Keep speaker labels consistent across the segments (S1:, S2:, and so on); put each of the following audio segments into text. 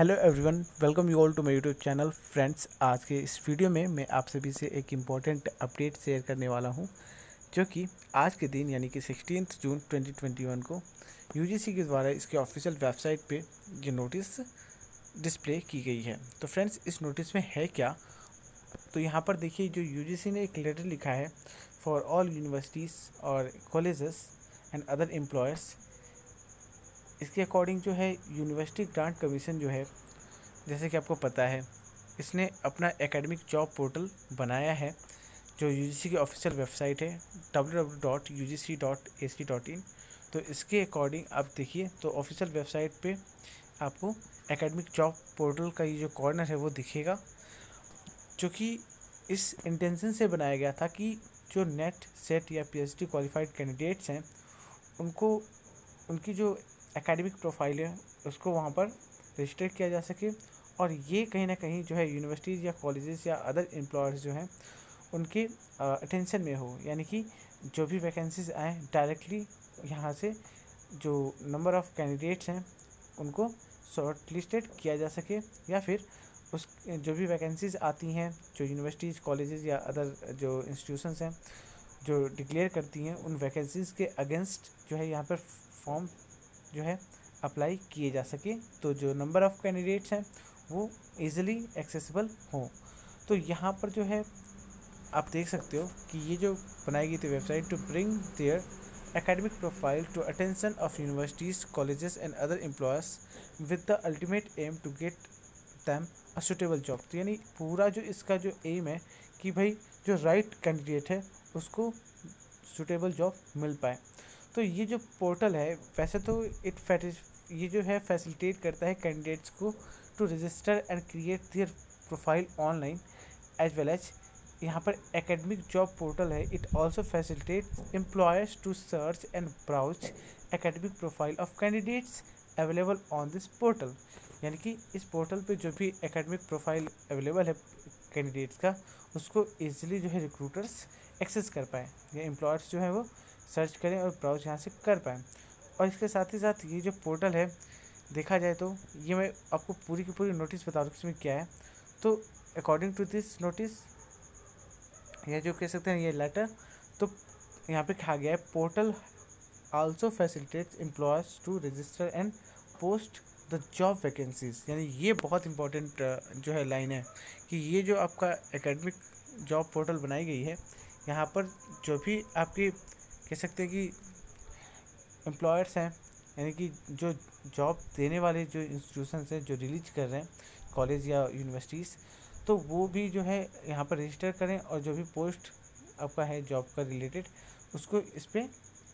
S1: Hello everyone, welcome you all to my YouTube channel. Friends, आज के इस video में मैं आप सभी से एक इम्पॉर्टेंट अपडेट शेयर करने वाला हूं, जो कि आज के दिन यानी कि 16 जून 2021 को यूजीसी के द्वारा इसके ऑफिशियल वेबसाइट पे ये नोटिस डिस्प्ले की गई है। तो फ्रेंड्स, इस नोटिस में है क्या? तो यहाँ पर देखिए, जो यूजीसी ने एक लेटर लिखा है फॉर ऑल यूनिवर्सिटीज़ और कॉलेजेस एंड अदर एम्प्लॉयर्स। इसके अकॉर्डिंग जो है यूनिवर्सिटी ग्रांट कमीशन जो है, जैसे कि आपको पता है, इसने अपना एकेडमिक जॉब पोर्टल बनाया है जो यूजीसी की ऑफिशियल वेबसाइट है www.ugc.ac.in। तो इसके अकॉर्डिंग आप देखिए तो ऑफिशियल वेबसाइट पे आपको एकेडमिक जॉब पोर्टल का ये जो कॉर्नर है वो दिखेगा, जो कि इस इंटेंशन से बनाया गया था कि जो नेट सेट या पीएचडी क्वालिफाइड कैंडिडेट्स हैं उनको उनकी जो एकेडमिक प्रोफाइल है उसको वहाँ पर रजिस्टर किया जा सके, और ये कहीं ना कहीं जो है यूनिवर्सिटीज़ या कॉलेजेस या अदर एम्प्लॉयर्स जो हैं उनके अटेंशन में हो, यानी कि जो भी वैकेंसीज आएँ डायरेक्टली यहाँ से जो नंबर ऑफ़ कैंडिडेट्स हैं उनको शॉर्ट लिस्टेड किया जा सके, या फिर उस जो भी वैकेंसीज आती हैं जो यूनिवर्सिटीज़ कॉलेजेस या अदर जो इंस्टीट्यूशंस हैं जो डिक्लेयर करती हैं उन वैकेंसीज़ के अगेंस्ट जो है यहाँ पर फॉर्म जो है अप्लाई किए जा सके, तो जो नंबर ऑफ़ कैंडिडेट्स हैं वो इजीली एक्सेसिबल हो। तो यहाँ पर जो है आप देख सकते हो कि ये जो बनाई गई थी website to bring their academic profile to attention of universities colleges and other employers with the ultimate aim to get them a suitable job. तो यानी पूरा जो इसका जो एम है कि भाई जो राइट कैंडिडेट है उसको सुटेबल जॉब मिल पाए। तो ये जो पोर्टल है वैसे तो ये जो है फैसिलिटेट करता है कैंडिडेट्स को to register and create their profile online as well as यहाँ पर एकेडमिक जॉब पोर्टल है। It also facilitate employers to search and browse academic profile of candidates available on this portal. यानी कि इस portal पे जो भी एकेडमिक प्रोफाइल अवेलेबल है कैंडिडेट्स का उसको ईजिली जो है रिक्रूटर्स एक्सेस कर पाएँ या एम्प्लॉयर्स जो है वो सर्च करें और ब्राउज यहाँ से कर पाएँ। और इसके साथ ही साथ ये जो पोर्टल है देखा जाए तो ये मैं आपको पूरी की पूरी नोटिस बता दूँ इसमें क्या है। तो अकॉर्डिंग टू दिस नोटिस या जो कह सकते हैं ये लेटर, तो यहाँ पे कहा गया है portal also facilitates employers to register and post the job vacancies. यानी ये बहुत इंपॉर्टेंट जो है लाइन है कि ये जो आपका एकेडमिक जॉब पोर्टल बनाई गई है यहाँ पर जो भी आपकी कह सकते हैं कि एम्प्लॉयर्स हैं, यानी कि जो जॉब देने वाले जो इंस्टीट्यूशंस हैं जो रिलीज कर रहे हैं कॉलेज या यूनिवर्सिटीज़, तो वो भी जो है यहाँ पर रजिस्टर करें और जो भी पोस्ट आपका है जॉब का रिलेटेड उसको इस पर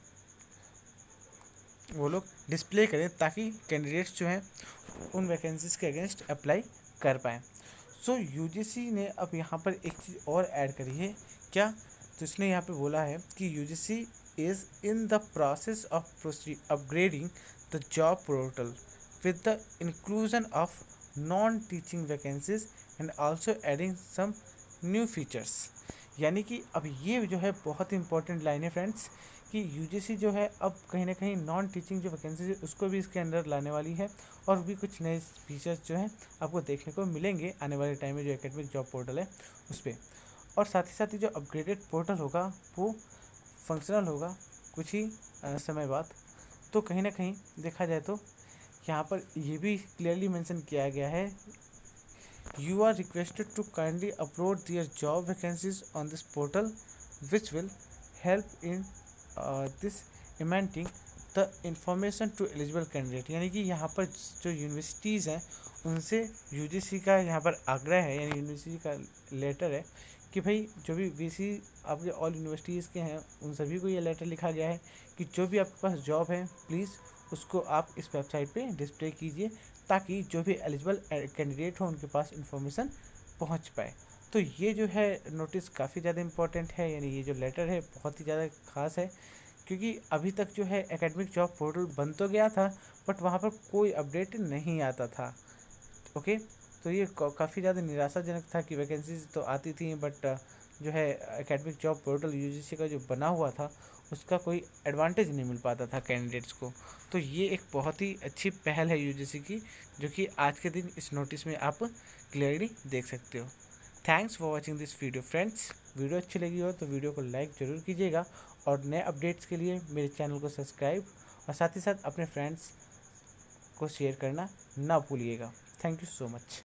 S1: वो लोग डिस्प्ले करें ताकि कैंडिडेट्स जो हैं उन वैकेंसीज के अगेंस्ट अप्लाई कर पाएँ। सो यूजीसी ने अब यहाँ पर एक चीज़ और ऐड करी है क्या, तो इसने यहाँ पे बोला है कि UGC is in the process of upgrading the job portal with the inclusion of non-teaching vacancies and also adding some new features। यानी कि अब ये जो है बहुत इंपॉर्टेंट लाइन है फ्रेंड्स कि यूजीसी जो है अब कहीं ना कहीं नॉन टीचिंग जो वैकेंसीज है उसको भी इसके अंदर लाने वाली है, और भी कुछ नए फीचर्स जो हैं आपको देखने को मिलेंगे आने वाले टाइम में जो एकेडमिक जॉब पोर्टल है उस पर। और साथ ही जो अपग्रेडेड पोर्टल होगा वो फंक्शनल होगा कुछ ही समय बाद। तो कहीं ना कहीं देखा जाए तो यहाँ पर ये भी क्लियरली मेंशन किया गया है, you are requested to kindly upload their job vacancies on this portal which will help in this disseminating the information to eligible candidate. यानी कि यहाँ पर जो यूनिवर्सिटीज़ हैं उनसे यूजीसी का यहाँ पर आग्रह है, यानी यूनिवर्सिटी का लेटर है कि भाई जो भी वीसी आपके ऑल यूनिवर्सिटीज़ के हैं उन सभी को ये लेटर लिखा गया है कि जो भी आपके पास जॉब है प्लीज़ उसको आप इस वेबसाइट पे डिस्प्ले कीजिए ताकि जो भी एलिजिबल कैंडिडेट हो उनके पास इंफॉर्मेशन पहुंच पाए। तो ये जो है नोटिस काफ़ी ज़्यादा इंपॉर्टेंट है, यानी ये जो लेटर है बहुत ही ज़्यादा ख़ास है, क्योंकि अभी तक जो है एकेडमिक जॉब पोर्टल बन तो गया था बट वहाँ पर कोई अपडेट नहीं आता था। ओके, तो ये काफ़ी ज़्यादा निराशाजनक था कि वैकेंसीज तो आती थी बट जो है एकेडमिक जॉब पोर्टल यूजीसी का जो बना हुआ था उसका कोई एडवांटेज नहीं मिल पाता था कैंडिडेट्स को। तो ये एक बहुत ही अच्छी पहल है यूजीसी की, जो कि आज के दिन इस नोटिस में आप क्लियरली देख सकते हो। Thanks for watching this video friends. Video अच्छी लगी हो तो वीडियो को लाइक ज़रूर कीजिएगा और नए अपडेट्स के लिए मेरे चैनल को सब्सक्राइब और साथ ही साथ अपने फ्रेंड्स को शेयर करना ना भूलिएगा। Thank you so much.